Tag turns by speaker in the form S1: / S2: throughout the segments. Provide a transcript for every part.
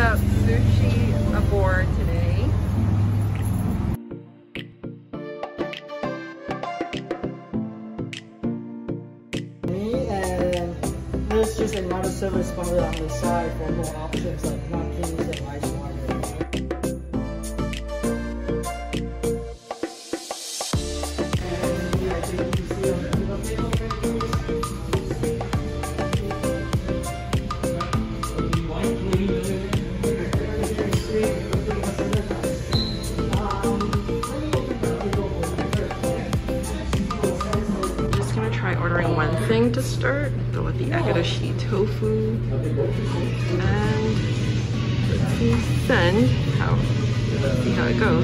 S1: up sushi aboard today.
S2: And there's just another service probably on the side for more options like napkins and ice water.
S1: Ordering one thing to start, go with the agarashi tofu, and let's see how it goes.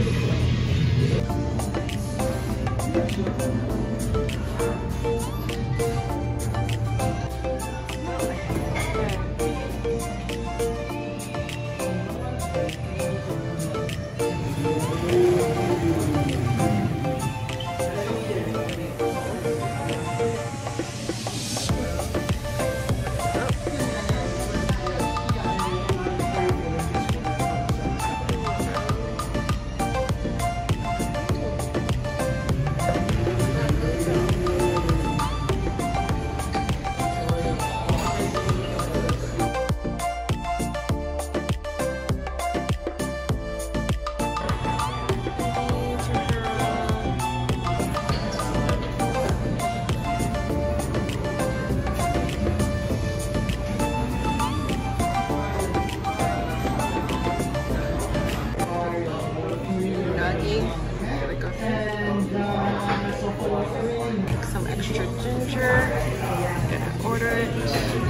S1: Some extra ginger. I'm gonna order it.